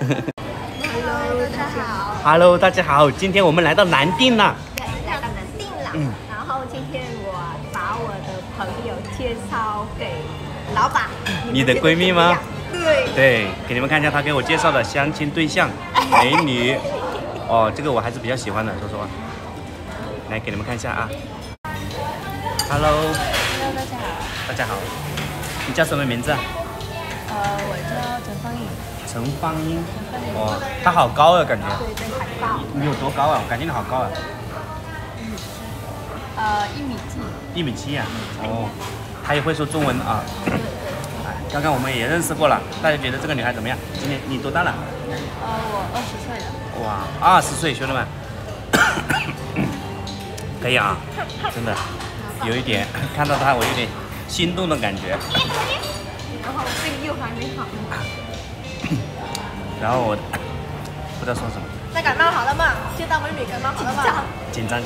Hello， 大家好。 Hello， 大家好，今天我们来到南定了。 对，来到南定了。然后今天我把我的朋友介绍给老板。 你的闺蜜吗？ 对。 对，给你们看一下她给我介绍的相亲对象，美女。哦，这个我还是比较喜欢的，说实话。来给你们看一下啊。Hello， 大家好。 大家好。你叫什么名字啊？ 我叫陈芳颖。 陈芳英。哦，她好高啊，感觉。 对对，很高。 你有多高啊？我感觉你好高啊。 1.7米。 1.7米啊。哦，她也会说中文啊。刚刚我们也认识过了，大家觉得这个女孩怎么样？今年你多大了？ 我20岁了。 哇，20岁，兄弟们，可以啊，真的，有一点看到她我有点心动的感觉。 然后病又还没好。 然后我不知道说什么。 那感冒好了吗？见到美女感冒好了吗？ 紧张。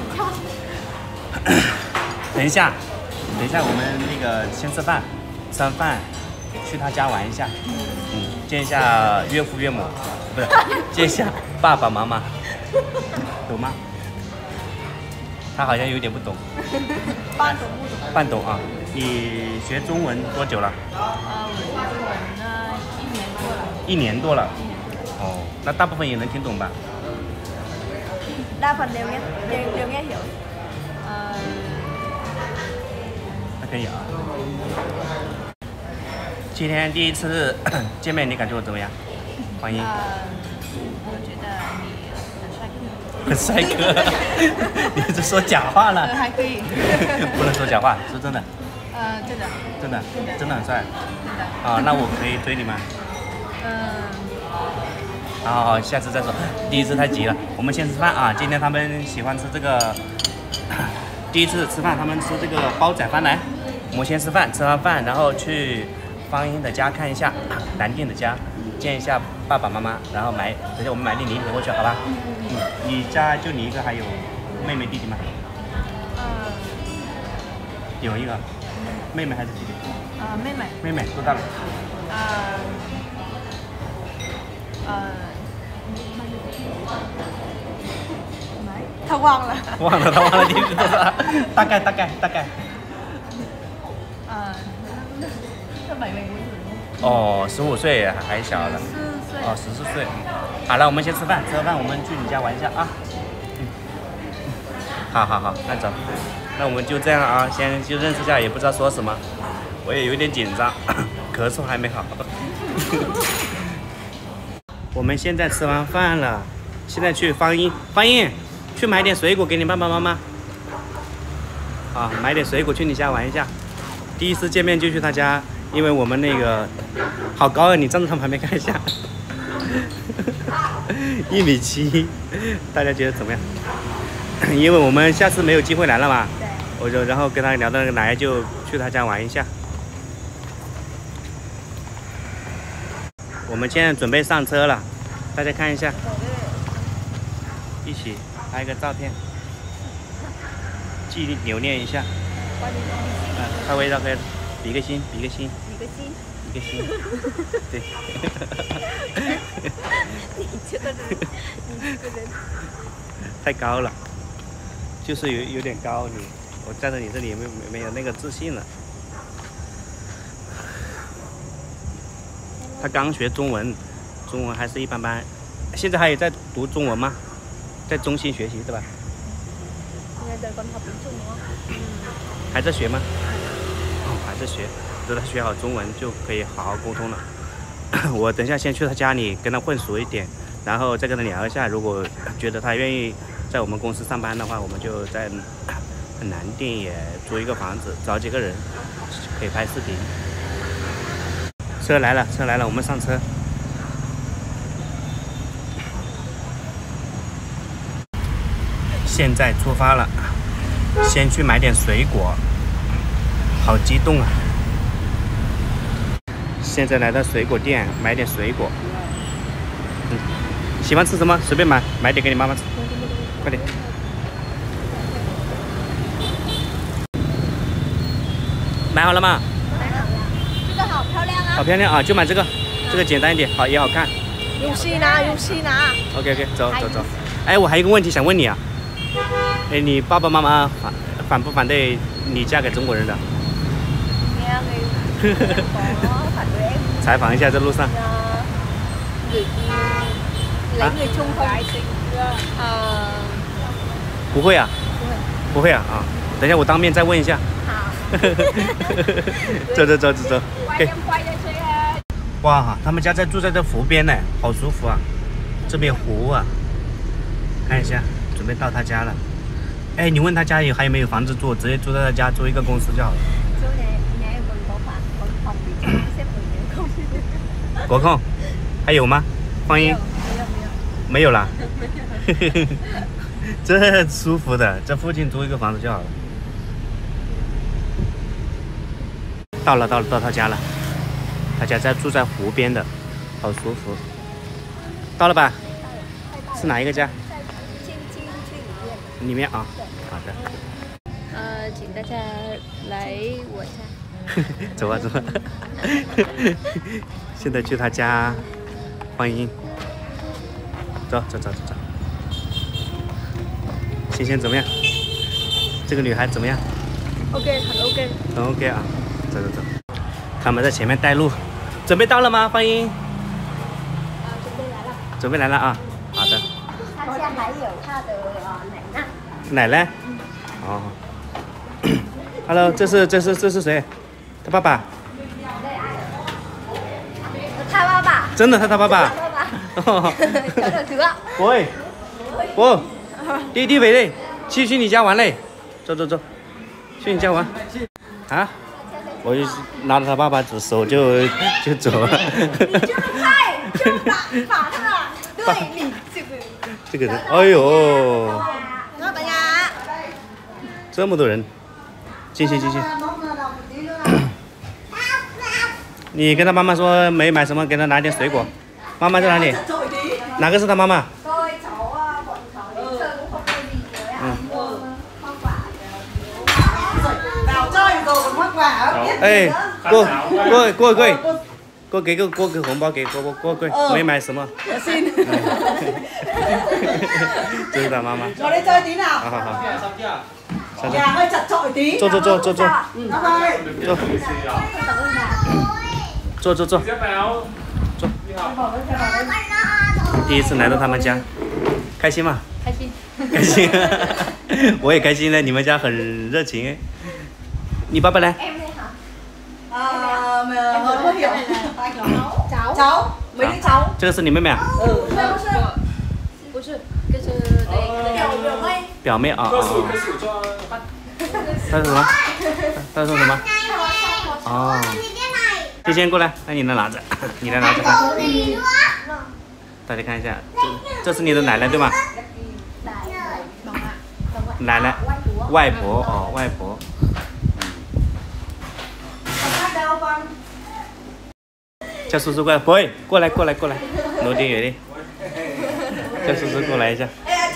等一下，我们那个先吃饭，吃完饭去他家玩一下，见一下岳父岳母，不是，见一下爸爸妈妈，懂吗？他好像有点不懂。 半懂不懂？ 半懂啊。你学中文多久了？ 我学中文呢1年多了。 1年多了。哦，那大部分也能听懂吧？ 大部分đều nghe hiểu。 那可以啊。今天第一次见面，你感觉我怎么样？欢迎。 我觉得你很帅哥。 很帅哥。你是说假话了？ 还可以。 不能说假话，说真的。 真的。 真的很帅。 真的。 啊，那我可以追你吗？好，下次再说。第一次太急了，我们先吃饭啊。今天他们喜欢吃这个，第一次吃饭，他们吃这个煲仔饭来。我们先吃饭，吃完饭然后去芳英的家看一下，南定的家，见一下爸爸妈妈，然后等下我们买点礼品过去，好吧？你家就你一个，还有妹妹弟弟吗？有一个，妹妹还是弟弟？ 妹妹。 妹妹多大了？ 他忘了弟弟多大？大概。哦，15岁还小了。 14岁。 哦，14岁。好了，我们先吃饭，吃完饭我们去你家玩一下啊。好，那走。那我们就这样啊，先就认识一下，也不知道说什么，我也有点紧张，咳嗽还没好。我们现在吃完饭了，现在去芳英，去买点水果给你爸爸妈妈。啊，买点水果去你家玩一下。第一次见面就去他家，因为我们那个好高啊，你站在他旁边看一下。1.7米，大家觉得怎么样？因为我们下次没有机会来了嘛，然后跟他聊到来就去他家玩一下。我们现在准备上车了，大家看一下，一起拍个照片，留念一下。拍微照可以，比个心。对。 你这个人太高了，就是有点高，我站在你这里没有那个自信了。他刚学中文还是一般般，现在还有在读中文吗？在中心学习对吧？还在学吗？还在学，等他学好中文就可以好好沟通了。我等一下先去他家里跟他混熟一点，然后再跟他聊一下。如果觉得他愿意在我们公司上班的话，我们就在南定也租一个房子，找几个人可以拍视频。车来了，我们上车。现在出发了，先去买点水果，好激动啊！现在来到水果店买点水果。喜欢吃什么随便买点给你妈妈吃，快点。买好了吗？ 买了，这个好漂亮啊！ 好漂亮啊！就买这个，这个简单一点，好也好看。 用心拿，用心拿。 OK， 走。哎，我还有一个问题想问你啊。哎，你爸爸妈妈反不反对你嫁给中国人的？采访一下，在路上。不会啊。不会啊啊！等一下我当面再问一下。好。走。OK。哇，他们家住在这湖边呢，好舒服啊！这边湖啊，看一下，准备到他家了。哎，你问他家还有没有房子住，直接住在他家，租一个公司就好了。国控，还有吗？放音？没有啦。这舒服的，这附近租一个房子就好了。到他家了，他家住在湖边的，好舒服。到了吧？是哪一个家？里面啊。好的。 请大家来我家。 走吧。现在去他家，欢迎。走。欣欣怎么样？这个女孩怎么样 ？OK， 很 OK。 很 OK 啊，走。他们在前面带路，准备到了吗？欢迎。准备来了啊。好的。 他家还有他的奶奶。 奶奶？哦。Hello， 这是谁？他爸爸。 他爸爸。 真的，他爸爸。喂。弟喂，去你家玩嘞，走，去你家玩。啊？我就拿着他爸爸手就走了。 你这么快就把他，对你这个人，哎呦， 老板呀， 这么多人，进去。你跟他妈妈说没买什么，给他拿点水果。妈妈在哪里？哪个是他妈妈？哎，过给个红包给过，没买什么。这是他妈妈。 我哋再點啊？ 好。 呀，可以再點。 坐。坐。第一次来到他们家，开心吗？开心。我也开心了，你们家很热情哎。你爸爸呢？这个是你妹妹啊？ 不是，这是表妹啊。他说什么？哦。你先过来，那你来拿着，大家看一下，这是你的奶奶对吗？奶奶，外婆哦，外婆。叫叔叔过来，过来，挪点远点。叫叔叔过来一下。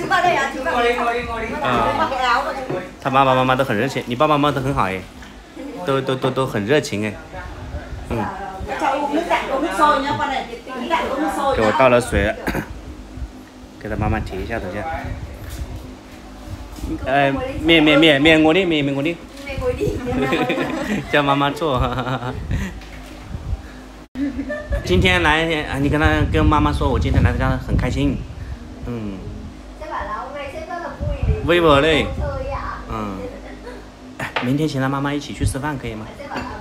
他爸爸妈妈都很热情，你爸爸妈妈都很好哎，都很热情哎。给我倒了水，给他妈妈提一下，等一下。面我的，叫妈妈做。今天来，你跟妈妈说，我今天来他家很开心。微博嘞。明天请他妈妈一起去吃饭，可以吗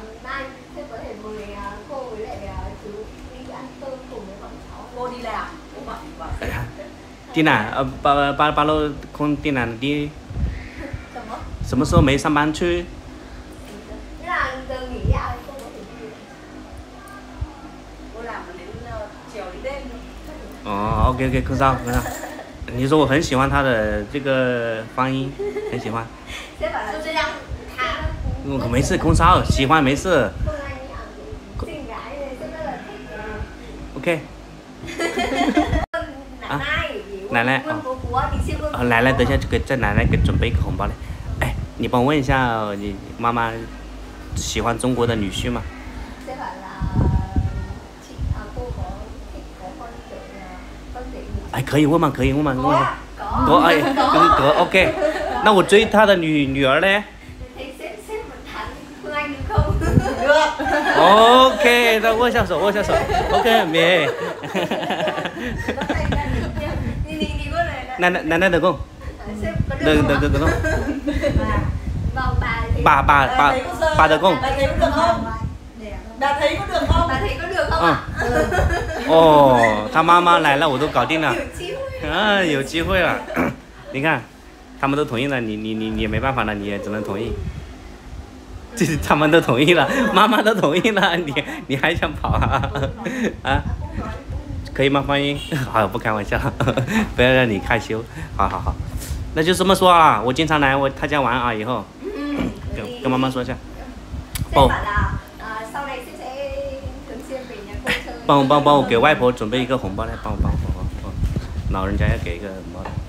？Tina， 巴罗空 Tina 你什么时候没上班去？哦 ，OK， 空少。你说我很喜欢他的这个发音，很喜欢。没事，空少喜欢没事。OK。啊，奶奶奶奶，等一下就给奶奶准备一个红包嘞。哎，你帮我问一下，你妈妈喜欢中国的女婿吗？ 哎，可以问吗？可以问吗？ Có á, có. 哎，可 OK。那我追他的女儿嘞 Thì xếp mình Thành Phương Anh được không? Được. ？OK， 那握下手，握下手。OK， 没。 Đi qua này nè. 奶được không? Xếp có được không? Được không? Vâng, Bà được không? Bà thấy có được không? Bà thấy có được không? Bà thấy có được không ạ? 哦，他妈妈来了，我都搞定了。 有机会。 啊，有机会了。你看，他们都同意了，你也没办法了，你也只能同意。这他们都同意了，妈妈都同意了，你还想跑啊？啊？可以吗？欢迎。好，不开玩笑，不要让你害羞。好，那就这么说啊，我经常来他家玩啊，以后跟妈妈说一下。 Sếp bảo là sau này sếp sẽ thường xuyên về nhà cô chơi. 帮我给外婆准备一个红包来，帮我，老人家要给一个红包的。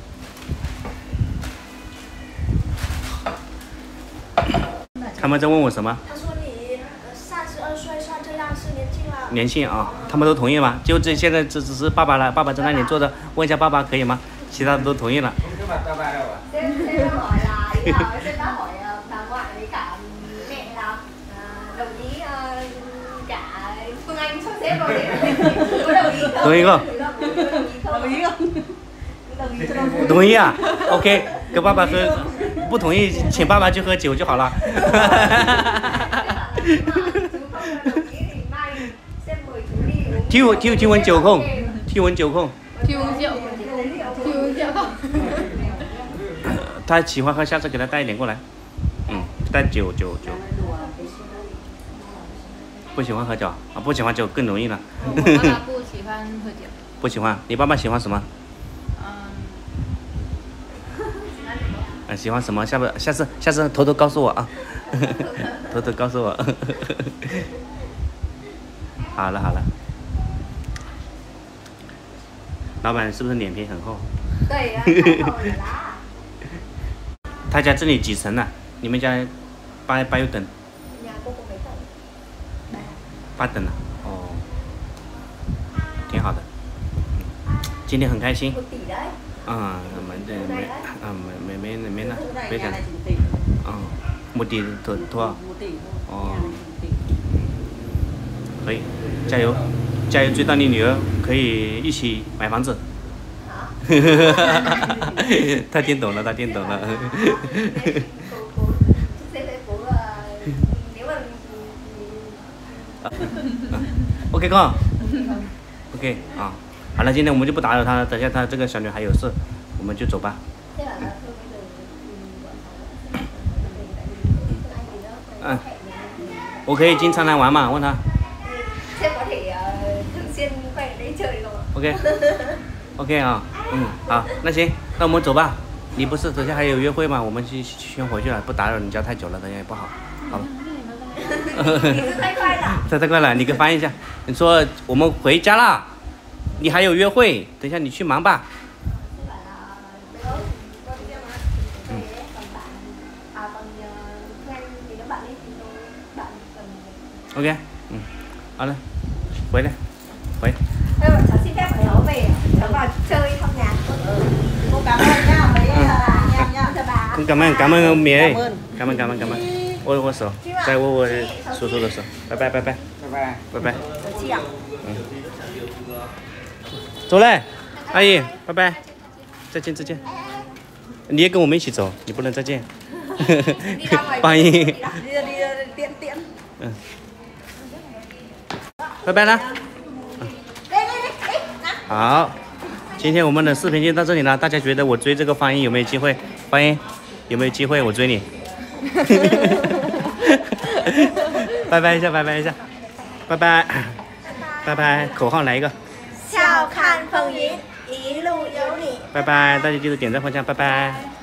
他们在问我什么？ 他说你32岁算这样是年轻了。 年轻啊，他们都同意吗？就现在只是爸爸了，爸爸在那里坐着，问一下爸爸可以吗？其他的都同意了。 Sếp đã hỏi là sếp đã hỏi bà ngoại với cả mẹ là đồng ý cả Phương Anh sắp xếp rồi đấy. Có đồng ý không? Đồng ý không? Đồng ý không? Đồng ý cho nó vui. 同意啊 ？OK， 跟爸爸喝，不同意请爸爸去喝酒就好了。听闻酒控，他喜欢喝，下次给他带一点过来。带酒。不喜欢喝酒啊？不喜欢酒更容易了。 我爸爸不喜欢喝酒。 不喜欢？你爸爸喜欢什么？喜欢什么？下次偷偷告诉我啊！偷偷告诉我。好了，老板是不是脸皮很厚？ 对呀，太厚了啦。 他家这里几层呢？你们家八有等 ？Nhà cô có mấy tầng? 8等了。哦，挺好的。今天很开心。 1 tỷ đấy. 没呢，非常。1 tỷ thua. 1 tỷ thôi. 哦，可以，加油，追到你女儿，可以一起买房子。他听懂了。OK 哥 ，OK 啊，好了，今天我们就不打扰他了，等下他这个小女孩有事，我们就走吧。我可以经常来玩嘛？问他。 Sếp có thể thường xuyên quay ở đây chơi không ạ? OK 啊，好，那行，那我们走吧。你不是等下还有约会吗？我们先回去了，不打扰你家太久了，等下也不好，好吧？ 你是太快了。 太快了，你给翻译一下。你说我们回家啦，你还有约会，等下你去忙吧。OK， 好了，回。 Cháu xin phép của cháu về, cháu vào chơi trong nhà. Cô cảm ơn nha, mấy em nha. cảm ơn mẹ ơi. Cảm ơn. 握手，再握叔叔的手，拜拜。 Chị ạ. 走嘞，阿姨，拜拜，再见。你也跟我们一起走，你不能再见。欢迎。 Đi tiện. 拜拜啦。好，今天我们的视频就到这里了。大家觉得我追这个方英有没有机会？方英有没有机会我追你？拜拜一下，拜拜，口号来一个。 笑看风云，一路有你。 拜拜，大家记得点赞分享，拜拜。